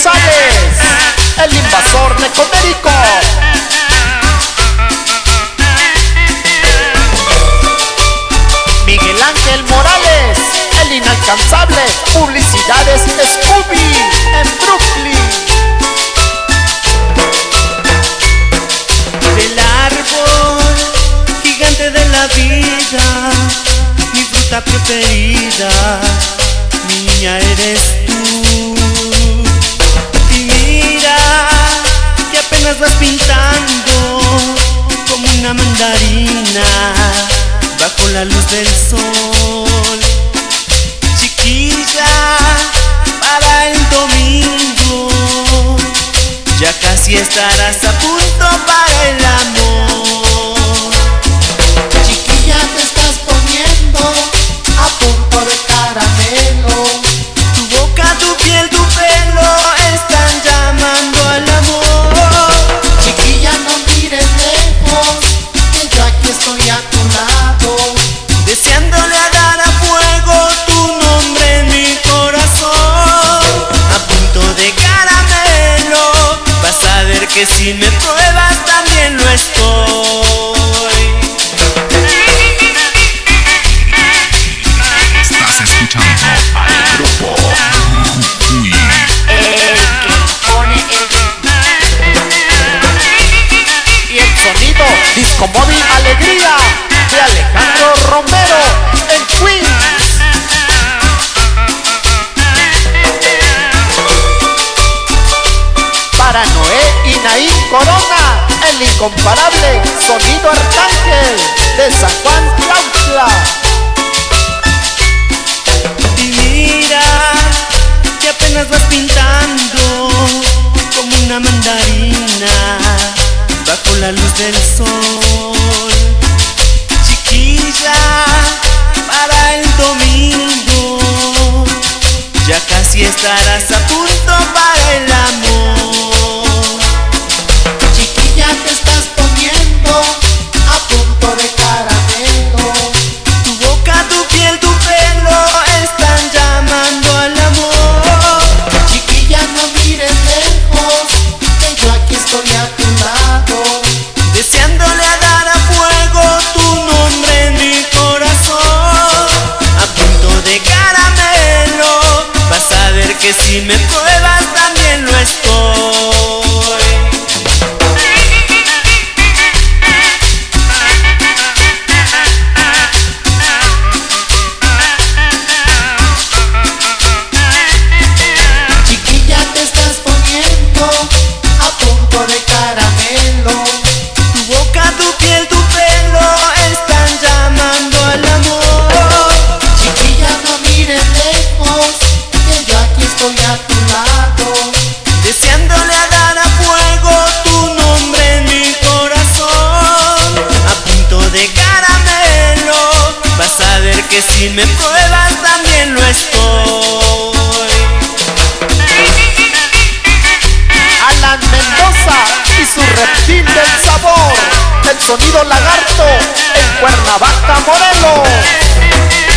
González, el invasor necomérico. Miguel Ángel Morales, el inalcanzable. Publicidades Scooby en Brooklyn. Del árbol gigante de la vida, mi fruta preferida, mi niña eres tú. Y mira que apenas vas pintando como una mandarina bajo la luz del sol. Chiquilla, para el domingo ya casi estarás a punto para el amor. Chiquilla, te estás poniendo a punto de caramelo. Tu boca, tu piel, tu pelo están llamando al amor. Chiquilla, no mires lejos, que yo aquí estoy a tu lado, Deseándole a dar a fuego tu nombre en mi corazón. A punto de caramelo, vas a ver que si me pruebas también lo estoy. Estás escuchando al grupo Uy. Y el sonido Disco Móvil Alegría de Alejandro Romero en Queens. Para Noé y Naín Corona, el incomparable sonido Arcángel de San Juan Clautla. Y mira que apenas vas pintando como una mandarina bajo la luz del sol. Chiquilla, para el domingo ya casi estarás a punto para el amor. chiquilla, te estás poniendo a punto de caramelo. Tu boca, tu piel, tu pelo están llamando al amor. Chiquilla, no mires lejos, que yo aquí estoy a tu lado, Deseándole a dar a fuego tu nombre en mi corazón. A punto de caramelo, vas a ver que si me pruebas también lo estoy. chiquilla, te estás poniendo a punto de caramelo. Tu boca, tu piel, tu pelo están llamando al amor. Chiquilla, no mires lejos, que yo aquí estoy a tu lado, Deseándole a dar a fuego tu nombre en mi corazón. A punto de caramelo, vas a ver que si me pruebas también lo estoy. Alan Mendoza y su reptil del sabor, el sonido lagarto en Cuernavaca, Morelos.